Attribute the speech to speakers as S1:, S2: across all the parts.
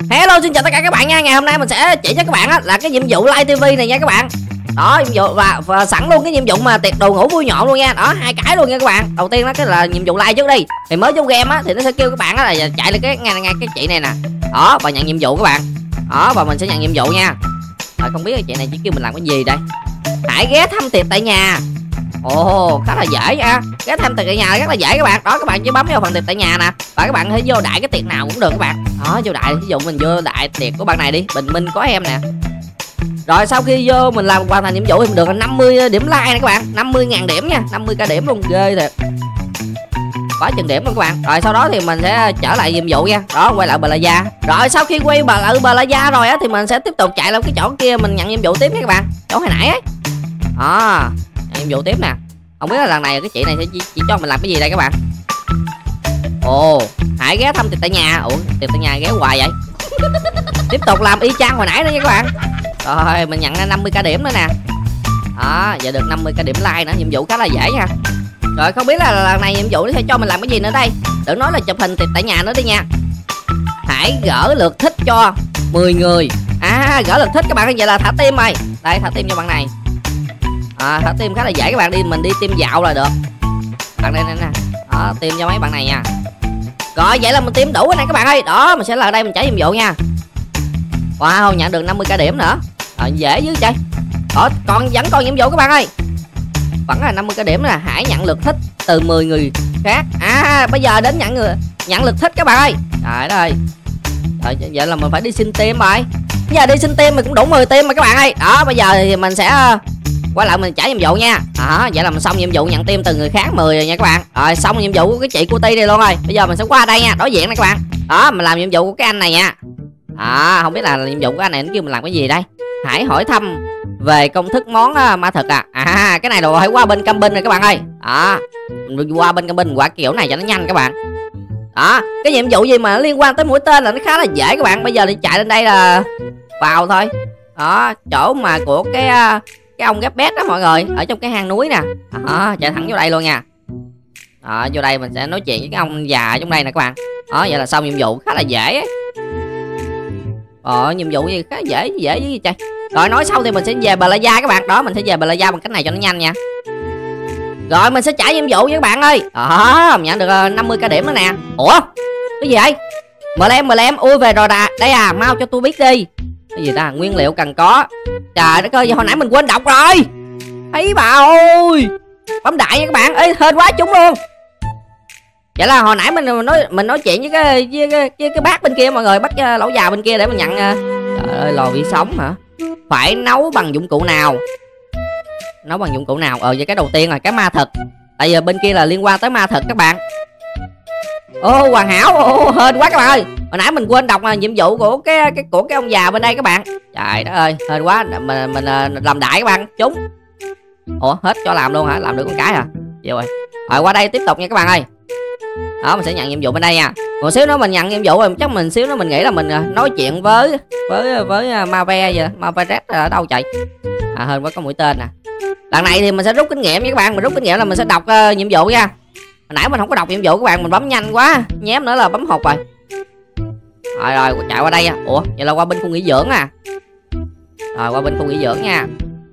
S1: Hello, xin chào tất cả các bạn nha. Ngày hôm nay mình sẽ chỉ cho các bạn là cái nhiệm vụ Live TV này nha các bạn. Đó, nhiệm vụ và sẵn luôn cái nhiệm vụ mà tiệc đồ ngủ vui nhộn luôn nha. Đó, hai cái luôn nha các bạn. Đầu tiên đó cái là nhiệm vụ like trước đi. Thì mới trong game á thì nó sẽ kêu các bạn là chạy lên cái ngay cái chị này nè. Đó, và nhận nhiệm vụ các bạn. Đó, và mình sẽ nhận nhiệm vụ nha. Rồi không biết cái chị này chỉ kêu mình làm cái gì đây. Hãy ghé thăm tiệc tại nhà. Ồ, khá là dễ nha. Ghé thăm tiệc tại nhà rất là dễ các bạn. Đó, các bạn chỉ bấm vào phần tiệc tại nhà nè. Và các bạn hãy vô đại cái tiệc nào cũng được các bạn. Đó, vô đại, ví dụ mình vô đại tiệc của bạn này đi. Bình minh có em nè. Rồi sau khi vô mình làm hoàn thành nhiệm vụ thì mình được 50 điểm like nè các bạn. 50.000 điểm nha, 50k điểm luôn, ghê thiệt. Quá chừng điểm luôn các bạn. Rồi sau đó thì mình sẽ trở lại nhiệm vụ nha. Đó, quay lại Plaza. Rồi sau khi quay lại Plaza rồi á thì mình sẽ tiếp tục chạy lên cái chỗ kia mình nhận nhiệm vụ tiếp nha các bạn. Chỗ hồi nãy ấy. Đó, nhận nhiệm vụ tiếp nè. Không biết là lần này cái chị này sẽ chỉ cho mình làm cái gì đây các bạn. Ồ, hãy ghé thăm tiệc tại nhà. Ủa, tiệc tại nhà ghé hoài vậy. Tiếp tục làm y chang hồi nãy nữa nha các bạn. Rồi mình nhận 50k điểm nữa nè. Đó, giờ được 50k điểm like nữa. Nhiệm vụ khá là dễ nha. Rồi không biết là lần này nhiệm vụ nó sẽ cho mình làm cái gì nữa đây. Đừng nói là chụp hình tiệc tại nhà nữa đi nha. Hãy gỡ lượt thích cho 10 người. À, gỡ lượt thích các bạn. Vậy là thả tim rồi. Đây, thả tim cho bạn này. Thả tim khá là dễ các bạn. Mình đi tim dạo là được. Bạn đây nè. Đó, tim cho mấy bạn này nha. Rồi vậy là mình tim đủ cái này các bạn ơi. Đó, mình sẽ lại đây mình trả nhiệm vụ nha. Wow, nhận được 50k điểm nữa. Rồi dễ dữ chơi. Đó, vẫn còn nhiệm vụ các bạn ơi. Vẫn là 50k điểm nè. Hãy nhận lượt thích từ 10 người khác. À, bây giờ đến nhận lượt thích các bạn ơi. Trời đất ơi. Rồi vậy là mình phải đi xin tim rồi. Bây giờ đi xin tim mình cũng đủ 10 tim rồi các bạn ơi. Đó, bây giờ thì mình sẽ quay lại mình trả nhiệm vụ nha. Đó, vậy là mình xong nhiệm vụ nhận tim từ người khác 10 rồi nha các bạn. Rồi xong nhiệm vụ của cái chị Cutie này luôn rồi. Bây giờ mình sẽ qua đây nha, đối diện nè các bạn. Đó, mình làm nhiệm vụ của cái anh này nha. Không biết là nhiệm vụ của anh này nó kêu mình làm cái gì đây. Hãy hỏi thăm về công thức món ma thực à. Cái này rồi hãy qua bên camping này các bạn ơi. Đó, mình qua bên camping qua kiểu này cho nó nhanh các bạn. Đó, cái nhiệm vụ gì mà liên quan tới mũi tên là nó khá là dễ các bạn. Bây giờ thì chạy lên đây là vào thôi. Đó, chỗ mà của cái ông ghép bét đó mọi người, ở trong cái hang núi nè. Đó, chạy thẳng vô đây luôn nha. Đó, vô đây mình sẽ nói chuyện với cái ông già trong đây nè các bạn. Đó, vậy là xong nhiệm vụ khá là dễ ấy. Nhiệm vụ gì khá dễ với gì trời. Rồi nói xong thì mình sẽ về Plaza các bạn. Đó, mình sẽ về Plaza bằng cách này cho nó nhanh nha. Rồi mình sẽ trả nhiệm vụ với các bạn ơi. Đó, mình nhận được 50k điểm nữa nè. Ủa, cái gì vậy? MLM ui về rồi đây à, mau cho tôi biết đi. Cái gì ta, nguyên liệu cần có. Trời đất ơi, hồi nãy mình quên đọc rồi. Ấy bà ơi, bấm đại nha các bạn. Ê, hên quá trúng luôn. Vậy là hồi nãy mình nói chuyện với cái bác bên kia mọi người, bác lão già bên kia để mình nhận. Trời ơi, lò vi sóng hả? Phải nấu bằng dụng cụ nào? Nấu bằng dụng cụ nào? Vậy cái đầu tiên là cái ma thực. Tại vì bên kia là liên quan tới ma thực các bạn. Ô, hoàn hảo. Ô, hên quá các bạn ơi. Hồi nãy mình quên đọc nhiệm vụ của cái ông già bên đây các bạn. Trời đất ơi, hên quá. Mình làm đại các bạn, trúng. Ủa, hết cho làm luôn hả? Làm được con cái à? Chịu rồi. Rồi qua đây tiếp tục nha các bạn ơi. Đó, mình sẽ nhận nhiệm vụ bên đây nha. Một xíu nữa mình nhận nhiệm vụ rồi, chắc mình xíu nữa mình nghĩ là mình nói chuyện với Mave vậy. Mave ở đâu chạy? Hên quá có mũi tên nè. Lần này thì mình sẽ rút kinh nghiệm nha các bạn. Mình rút kinh nghiệm là mình sẽ đọc nhiệm vụ nha. Hồi nãy mình không có đọc nhiệm vụ các bạn, mình bấm nhanh quá, nhém nữa là bấm hụt rồi. Rồi chạy qua đây nha. Ủa, vậy là qua bên khu nghỉ dưỡng à? Rồi qua bên khu nghỉ dưỡng nha.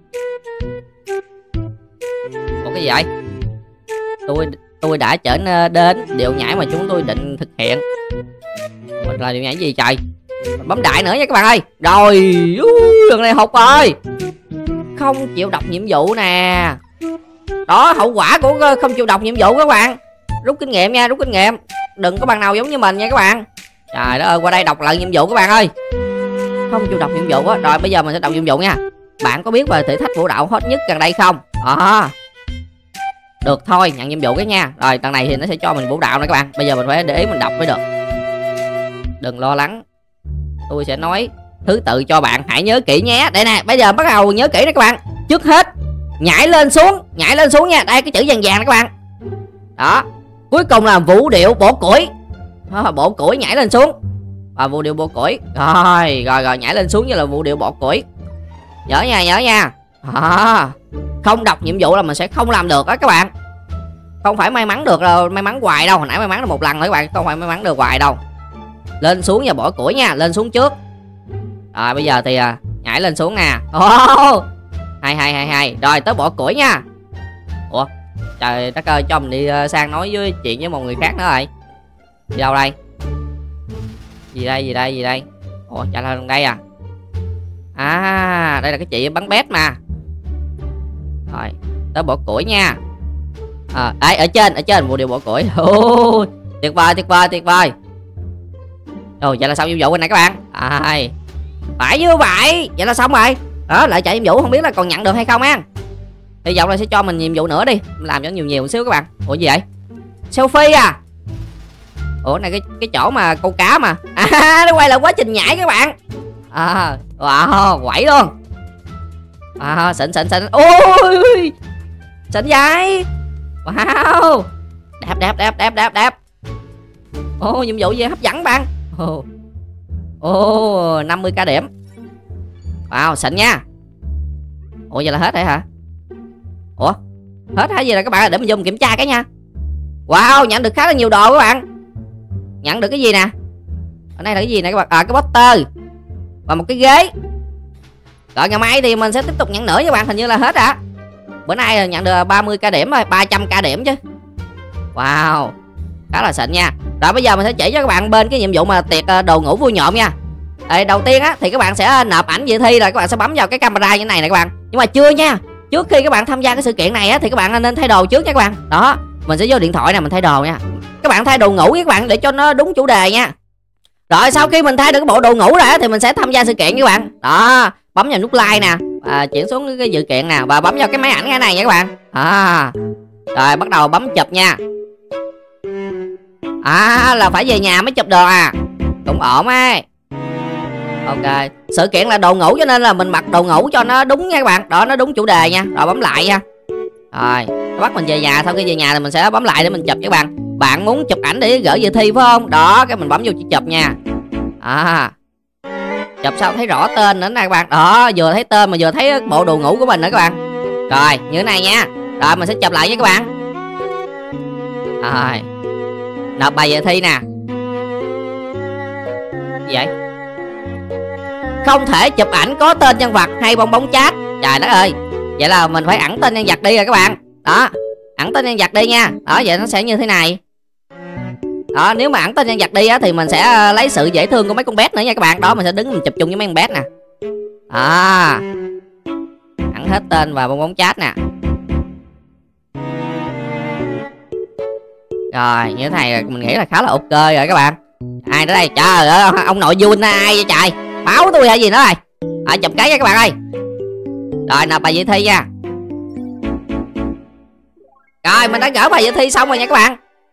S1: Ủa cái gì vậy? Tôi đã trở đến điệu nhảy mà chúng tôi định thực hiện. Mình là điệu nhảy gì trời? Mình bấm đại nữa nha các bạn ơi. Rồi, lần này hụt rồi. Không chịu đọc nhiệm vụ nè. Đó, hậu quả của không chịu đọc nhiệm vụ các bạn. Rút kinh nghiệm nha, rút kinh nghiệm. Đừng có bạn nào giống như mình nha các bạn. Trời đất ơi, qua đây đọc lại nhiệm vụ các bạn ơi. Không chịu đọc nhiệm vụ á. Rồi bây giờ mình sẽ đọc nhiệm vụ nha. Bạn có biết về thử thách vũ đạo hot nhất gần đây không? Được thôi, nhận nhiệm vụ cái nha. Rồi lần này thì nó sẽ cho mình vũ đạo nữa các bạn. Bây giờ mình phải để ý mình đọc mới được. Đừng lo lắng, tôi sẽ nói thứ tự cho bạn, hãy nhớ kỹ nhé. Đây nè, bây giờ bắt đầu nhớ kỹ đó các bạn. Trước hết nhảy lên xuống nha. Đây cái chữ vàng vàng đó các bạn. Đó, cuối cùng là vũ điệu bổ củi. Bổ củi nhảy lên xuống. Và vũ điệu bổ củi. Rồi nhảy lên xuống như là vũ điệu bổ củi. Nhớ nha. Không đọc nhiệm vụ là mình sẽ không làm được đó các bạn. Không phải may mắn được, may mắn hoài đâu. Hồi nãy may mắn được một lần nữa các bạn, không phải may mắn được hoài đâu. Lên xuống và bỏ củi nha, lên xuống trước. Rồi bây giờ thì nhảy lên xuống nè. Oh, hay. Rồi tới bỏ củi nha. Ủa trời đất ơi, cho mình đi sang nói với chuyện với một người khác nữa rồi. Đi đâu đây? Gì đây? Ủa chạy lên đây à? À đây là cái chị bắn bét mà. Rồi tới bỏ củi nha. Ở trên một điều bỏ củi. Tuyệt vời. Rồi vậy là xong nhiệm vụ bên này các bạn. Phải như vậy. Vậy là xong rồi. Đó lại chạy nhiệm vụ, không biết là còn nhận được hay không á. Hy vọng là sẽ cho mình nhiệm vụ nữa đi, mình làm cho nhiều một xíu các bạn. Ủa gì vậy? Selfie à? Ủa này cái chỗ mà câu cá mà. Nó quay lại quá trình nhảy các bạn. Wow, quẩy luôn. Xịn. Ôi xịn vậy. Wow, đẹp. Nhiệm vụ gì hấp dẫn bạn. 50k điểm. Wow, xịn nha. Ủa vậy là hết rồi hả? Ủa hết hả? Gì là các bạn, để mình vô mình kiểm tra cái nha. Wow, nhận được khá là nhiều đồ các bạn. Nhận được cái gì nè? Ở đây là cái gì nè các bạn? Cái poster và một cái ghế. Rồi ngày mai thì mình sẽ tiếp tục nhận nữa các bạn. Hình như là hết rồi. Bữa nay nhận được 30k điểm rồi, 300k điểm chứ. Wow, khá là xịn nha. Rồi bây giờ mình sẽ chỉ cho các bạn bên cái nhiệm vụ mà tiệc đồ ngủ vui nhộn nha. Đầu tiên á thì các bạn sẽ nộp ảnh dự thi, rồi các bạn sẽ bấm vào cái camera như thế này nè các bạn. Nhưng mà chưa nha. Trước khi các bạn tham gia cái sự kiện này á thì các bạn nên thay đồ trước nha các bạn. Đó, mình sẽ vô điện thoại nè, mình thay đồ nha. Các bạn thay đồ ngủ với các bạn để cho nó đúng chủ đề nha. Rồi sau khi mình thay được cái bộ đồ ngủ rồi á thì mình sẽ tham gia sự kiện với các bạn. Đó, bấm vào nút like nè, chuyển xuống cái dự kiện nè và bấm vào cái máy ảnh cái này nha các bạn. Rồi bắt đầu bấm chụp nha. Là phải về nhà mới chụp được à. Cũng ổn ấy. Ok, sự kiện là đồ ngủ cho nên là mình mặc đồ ngủ cho nó đúng nha các bạn. Đó, nó đúng chủ đề nha. Rồi bấm lại nha. Rồi bắt mình về nhà, sau khi về nhà thì mình sẽ bấm lại để mình chụp với các bạn. Bạn muốn chụp ảnh để gửi dự thi phải không? Đó, cái mình bấm vô chụp nha. Chụp sao thấy rõ tên nữa nè các bạn. Đó, vừa thấy tên mà vừa thấy bộ đồ ngủ của mình nữa các bạn. Rồi như thế này nha. Rồi mình sẽ chụp lại với các bạn. Rồi nộp bài dự thi nè. Gì vậy? Không thể chụp ảnh có tên nhân vật hay bong bóng chat. Trời đất ơi. Vậy là mình phải ẩn tên nhân vật đi rồi các bạn. Đó, ẩn tên nhân vật đi nha. Đó, vậy nó sẽ như thế này. Đó, nếu mà ẩn tên nhân vật đi á thì mình sẽ lấy sự dễ thương của mấy con bé nữa nha các bạn. Đó, mình sẽ đứng mình chụp chung với mấy con bé nè. Ẩn hết tên và bong bóng chat nè. Rồi như thế này mình nghĩ là khá là ok rồi các bạn. Ai tới đây? Trời ơi, ông nội Jun ai vậy trời? Báo tôi hay gì nữa rồi. Chụp cái nha các bạn ơi. Rồi nộp bài dự thi nha. Rồi mình đã gửi bài dự thi xong rồi nha các bạn.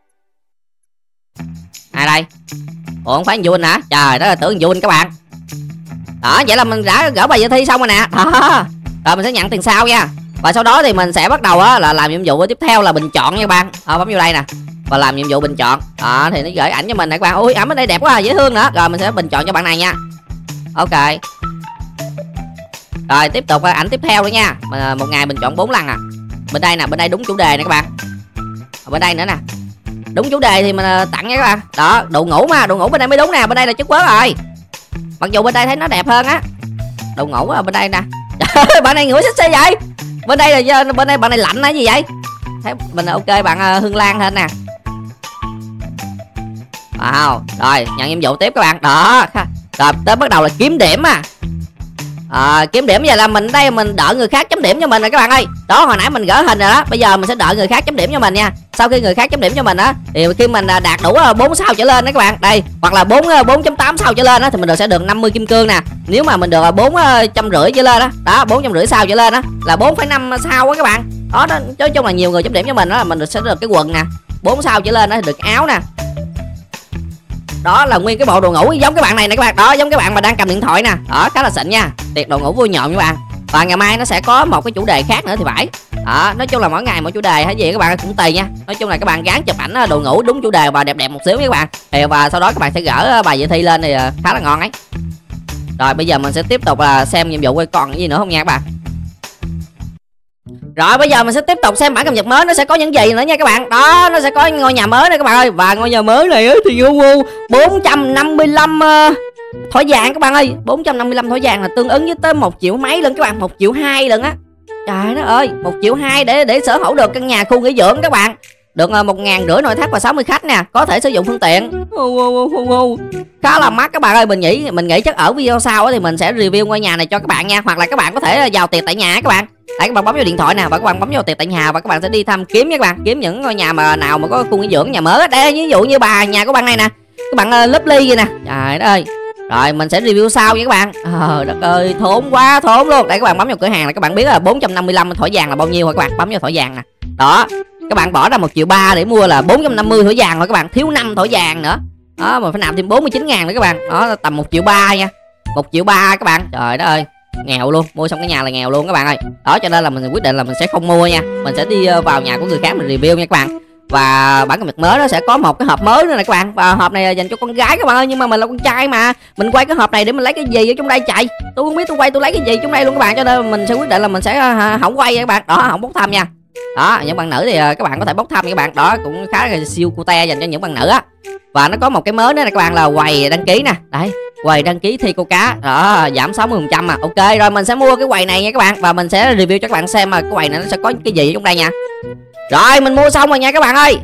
S1: Ai đây? Ủa không phải Jun hả? Trời đó là tưởng Jun các bạn. Đó, vậy là mình đã gửi bài dự thi xong rồi nè. Đó. Rồi mình sẽ nhận tiền sau nha. Và sau đó thì mình sẽ bắt đầu là làm nhiệm vụ tiếp theo là bình chọn nha các bạn. Bấm vô đây nè và làm nhiệm vụ bình chọn. Đó thì nó gửi ảnh cho mình nè các bạn. Ui ảnh ở đây đẹp quá, dễ thương nữa. Rồi mình sẽ bình chọn cho bạn này nha. Ok. Rồi tiếp tục ảnh tiếp theo nữa nha. Một ngày mình chọn 4 lần à. Bên đây nè, bên đây đúng chủ đề nè các bạn. Bên đây nữa nè. Đúng chủ đề thì mình tặng nha các bạn. Đó, đồ ngủ mà, đồ ngủ bên đây mới đúng nè, bên đây là chất quớ rồi. Mặc dù bên đây thấy nó đẹp hơn á. Đồ ngủ ở bên đây nè. Bạn này ngửi sexy vậy. Bên đây là bên đây bạn này lạnh hả gì vậy? Thấy mình ok bạn Hương Lan hơn nè. Wow, rồi nhận nhiệm vụ tiếp các bạn. Đó. Rồi tới bắt đầu là kiếm điểm à. Kiếm điểm giờ là mình đây mình đợi người khác chấm điểm cho mình rồi các bạn ơi. Đó hồi nãy mình gỡ hình rồi đó. Bây giờ mình sẽ đợi người khác chấm điểm cho mình nha. Sau khi người khác chấm điểm cho mình á thì khi mình đạt đủ 4 sao trở lên đó các bạn. Đây, hoặc là 4.8 sao trở lên á thì mình sẽ được 50 kim cương nè. Nếu mà mình được 450 trở lên đó. Đó, 450 sao trở lên đó là 4,5 sao á các bạn. Đó, nói chung là nhiều người chấm điểm cho mình đó là mình sẽ được cái quần nè. 4 sao trở lên đó thì được áo nè. Đó là nguyên cái bộ đồ ngủ giống cái bạn này nè các bạn. Đó, giống cái bạn mà đang cầm điện thoại nè. Đó, khá là xịn nha. Tiệc đồ ngủ vui nhộn các bạn. Và ngày mai nó sẽ có một cái chủ đề khác nữa thì phải. Đó, nói chung là mỗi ngày mỗi chủ đề hay gì các bạn cũng tùy nha. Nói chung là các bạn gán chụp ảnh đồ ngủ đúng chủ đề và đẹp đẹp một xíu các bạn. Và sau đó các bạn sẽ gỡ bài dự thi lên thì khá là ngon ấy. Rồi bây giờ mình sẽ tiếp tục là xem nhiệm vụ coi còn cái gì nữa không nha các bạn. Rồi bây giờ mình sẽ tiếp tục xem bản cập nhật mới nó sẽ có những gì nữa nha các bạn. Đó, nó sẽ có ngôi nhà mới này các bạn ơi. Và ngôi nhà mới này thì 455 thỏi vàng các bạn ơi. 455 thỏi vàng là tương ứng với tới 1 triệu mấy lần các bạn, 1,2 triệu lần á. Trời đất ơi, 1,2 triệu để sở hữu được căn nhà khu nghỉ dưỡng các bạn. Được 1.500 nội thất và 60 khách nè, có thể sử dụng phương tiện. Khá là mắc các bạn ơi. Mình nghĩ chắc ở video sau thì mình sẽ review ngôi nhà này cho các bạn nha. Hoặc là các bạn có thể vào tiệc tại nhà các bạn. Đấy, các bạn bấm vào điện thoại nè và các bạn bấm vào tiệc tại nhà và các bạn sẽ đi thăm kiếm nha các bạn. Kiếm những ngôi nhà mà nào mà có khu nghỉ dưỡng nhà mới. Đây ví dụ như nhà của bạn này nè, các bạn Lovely vậy nè. Trời đất ơi. Rồi mình sẽ review sau nha các bạn. Đất ơi, thốn quá thốn luôn. Đây các bạn bấm vào cửa hàng là các bạn biết là 455 thỏi vàng là bao nhiêu rồi các bạn. Bấm vào thỏi vàng nè. Đó, các bạn bỏ ra 1,3 triệu để mua là 450 thỏi vàng rồi các bạn, thiếu 5 thỏi vàng nữa. Đó, mình phải nạp thêm 49.000 nữa các bạn. Đó, tầm 1,3 triệu nha. 1,3 triệu các bạn. Trời đất ơi, nghèo luôn, mua xong cái nhà là nghèo luôn các bạn ơi. Đó, cho nên là mình quyết định là mình sẽ không mua nha. Mình sẽ đi vào nhà của người khác mình review nha các bạn. Và bản cập nhật mới nó sẽ có một cái hộp mới nữa này các bạn. Và hộp này là dành cho con gái các bạn ơi. Nhưng mà mình là con trai mà, mình quay cái hộp này để mình lấy cái gì ở trong đây chạy. Tôi không biết tôi lấy cái gì trong đây luôn các bạn. Cho nên mình sẽ quyết định là mình sẽ không quay các bạn. Đó, không bốc thăm nha. Đó, những bạn nữ thì các bạn có thể bốc thăm các bạn. Đó, cũng khá là siêu cute dành cho những bạn nữ á. Và nó có một cái mới nữa này các bạn là quầy đăng ký nè. Đấy, quầy đăng ký thi câu cá. Đó, giảm 60% à. Ok, rồi mình sẽ mua cái quầy này nha các bạn. Và mình sẽ review cho các bạn xem mà cái quầy này nó sẽ có cái gì trong đây nha. Rồi, mình mua xong rồi nha các bạn ơi.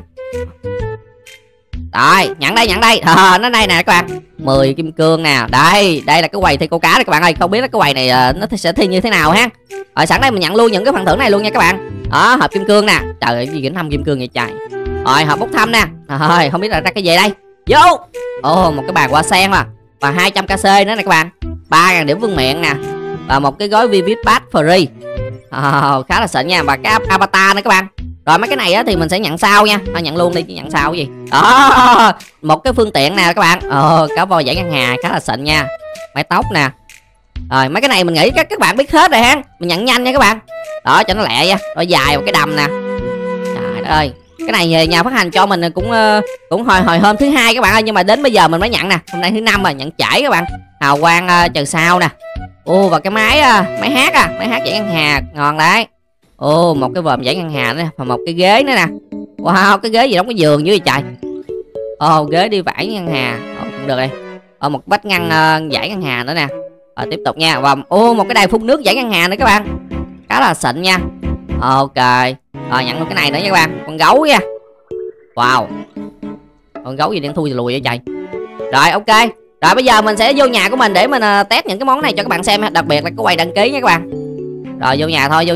S1: Rồi, nhận đây. Nó đây nè các bạn. 10 kim cương nè. Đây là cái quầy thi câu cá này các bạn ơi. Không biết là cái quầy này nó sẽ thi như thế nào ha. Rồi sẵn đây mình nhận luôn những cái phần thưởng này luôn nha các bạn. Đó, hộp kim cương nè. Trời ơi, gì 5 kim cương vậy trời. Rồi, hộp bốc thăm nè. Rồi, không biết là ra cái gì đây. Vô. Một cái bàn hoa sen mà. Và 200 kc nữa nè các bạn. 3.000 điểm vương miện nè. Và một cái gói Vivid Pass free. Khá là xịn nha. Và cái avatar nữa các bạn. Rồi mấy cái này á thì mình sẽ nhận sau nha. Nhận luôn đi chứ nhận sau cái gì. Đó, một cái phương tiện nè các bạn. Cá voi giải ngân hà khá là xịn nha. Mái tóc nè. Rồi mấy cái này mình nghĩ các bạn biết hết rồi ha. Mình nhận nhanh nha các bạn. Đó, cho nó lẹ nha. Rồi dài một cái đầm nè. Trời đất ơi. Cái này nhà phát hành cho mình cũng hồi hôm thứ hai các bạn ơi, nhưng mà đến bây giờ mình mới nhận nè. Hôm nay thứ năm rồi, nhận trễ các bạn. Hào quang chờ sao nè. Và cái máy hát máy hát giải ngân hà ngon đấy. Một cái vòm giải ngân hà nữa và một cái ghế nữa nè. Wow, cái ghế gì đóng cái giường dưới trời. Ghế đi vải ngân hà. Cũng được đây. Một vách ngăn giải ngân hà nữa nè. Rồi tiếp tục nha. Và một cái đài phun nước giải ngân hà nữa các bạn. Khá là xịn nha. Ok. Rồi nhận luôn cái này nữa nha các bạn. Con gấu nha. Wow. Con gấu gì đang thui lùi vậy trời. Rồi ok. Rồi bây giờ mình sẽ vô nhà của mình để mình test những cái món này cho các bạn xem. Đặc biệt là cái quầy đăng ký nha các bạn. Rồi vô nhà thôi.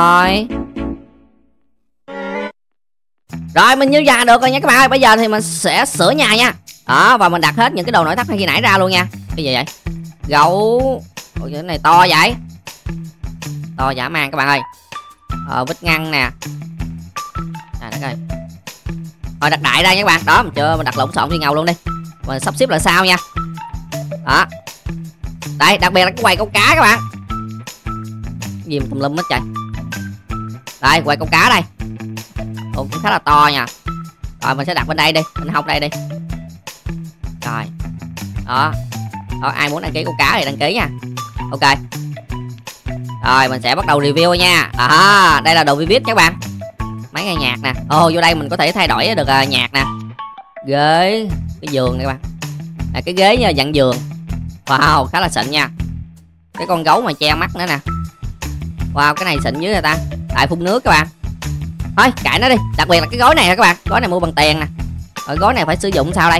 S1: Rồi mình vô nhà được rồi nha các bạn ơi. Bây giờ thì mình sẽ sửa nhà nha. Đó, và mình đặt hết những cái đồ nội thất khi nãy ra luôn nha. Cái gì vậy? Gấu. Cái này to vậy. To dã man các bạn ơi. Vít ngăn nè. Đất ơi. Rồi đặt đại ra nha các bạn. Đó, mình đặt lộn xộn với nhau luôn đi. Mình sắp xếp lại sau nha. Đó. Đây, đặc biệt là cái quầy câu cá các bạn. Cái gì mà tùm lum hết trời. Đây, quầy câu cá đây. Cũng khá là to nha. Rồi mình sẽ đặt bên đây đi. Mình học đây đi. Rồi. Đó. Ai muốn đăng ký câu cá thì đăng ký nha. Ok. Rồi mình sẽ bắt đầu review nha. Đó, đây là đồ Vivid các bạn. Máy nghe nhạc nè. Vô đây mình có thể thay đổi được nhạc nè. Ghế, cái giường này các bạn. Cái ghế dạng giường. Wow, khá là xịn nha. Cái con gấu mà che mắt nữa nè. Wow, cái này xịn dưới người ta. Đại phun nước các bạn. Thôi, kệ nó đi. Đặc biệt là cái gói này nè các bạn. Gói này mua bằng tiền nè. Rồi gói này phải sử dụng sao đây?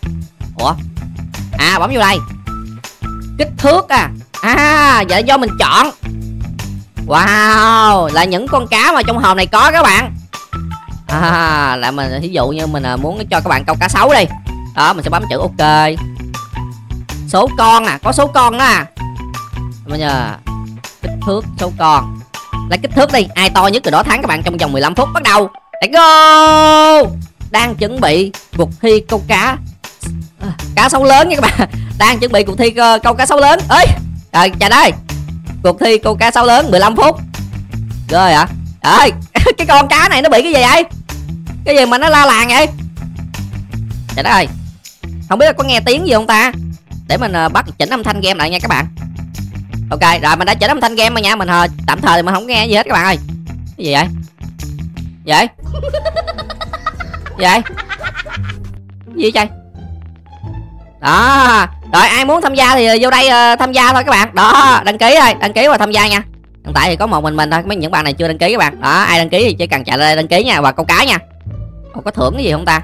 S1: Bấm vô đây. Kích thước dạ do mình chọn. Wow, là những con cá mà trong hòm này có các bạn. Là mình ví dụ như mình muốn cho các bạn câu cá sấu đi. Đó, mình sẽ bấm chữ ok. Số con nè, có số con đó Bây giờ kích thước số con. Lấy kích thước đi, ai to nhất từ đó thắng các bạn trong vòng 15 phút. Bắt đầu. Let's go. Đang chuẩn bị cuộc thi câu cá cá sấu lớn nha các bạn. Đang chuẩn bị cuộc thi câu cá sấu lớn. Ơi, trời trời ơi. Cuộc thi câu cá sấu lớn 15 phút. Rồi hả? Ơi, cái con cá này nó bị cái gì vậy? Cái gì mà nó la làng vậy? Trời đất ơi. Không biết là có nghe tiếng gì không ta? Để mình bắt chỉnh âm thanh game lại nha các bạn. Ok, rồi mình đã chỉnh âm thanh game rồi nha. Mình tạm thời thì mình không nghe gì hết các bạn ơi. Cái gì vậy? Vậy? Vậy? Gì trời? Đó. Rồi ai muốn tham gia thì vô đây tham gia thôi các bạn. Đó, đăng ký thôi, đăng ký và tham gia nha. Hiện tại thì có một mình thôi, những bạn này chưa đăng ký các bạn. Đó, ai đăng ký thì chỉ cần chạy lên đăng ký nha, và câu cá nha. Ồ, có thưởng cái gì không ta?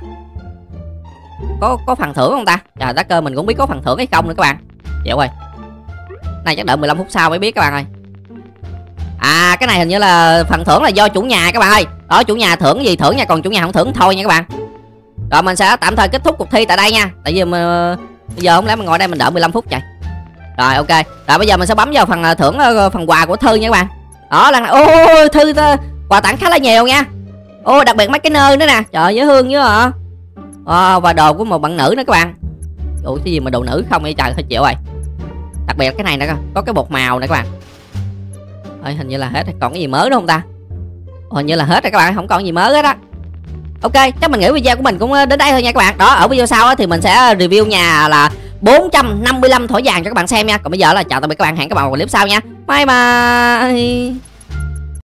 S1: Có phần thưởng không ta? Trời đất ơi, mình cũng biết có phần thưởng hay không nữa các bạn. Chịu rồi. Này chắc đợi 15 phút sau mới biết các bạn ơi. À, cái này hình như là phần thưởng là do chủ nhà các bạn ơi. Đó, chủ nhà thưởng gì thưởng nha, còn chủ nhà không thưởng thôi nha các bạn. Rồi mình sẽ tạm thời kết thúc cuộc thi tại đây nha. Tại vì bây giờ không lẽ mình ngồi đây mình đợi 15 phút chạy. Rồi ok. Rồi bây giờ mình sẽ bấm vào phần thưởng phần quà của Thư nha các bạn. Đó là ô Thư quà tặng khá là nhiều nha. Ô đặc biệt mấy cái nơ nữa nè. Trời dễ thương dữ hả? Và đồ của một bạn nữ nữa các bạn. Ủa cái gì mà đồ nữ không vậy trời, hơi chịu rồi. Đặc biệt là cái này nữa có cái bột màu nè các bạn. Hình như là hết rồi. Còn cái gì mới nữa không ta? Hình như là hết rồi các bạn, không còn gì mới hết á. Ok, chắc mình nghĩ video của mình cũng đến đây thôi nha các bạn. Đó, ở video sau thì mình sẽ review nhà là 455 thỏi vàng cho các bạn xem nha. Còn bây giờ là chào tạm biệt các bạn, hẹn các bạn vào clip sau nha. Bye bye.